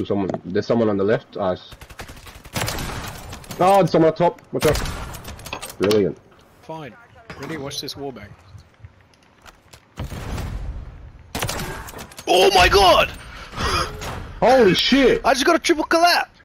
someone. There's someone on the left. Oh, there's someone up top. Watch out. Brilliant. Fine. Ready? Watch this wallbang. Oh my god! Holy shit! I just got a triple collapse!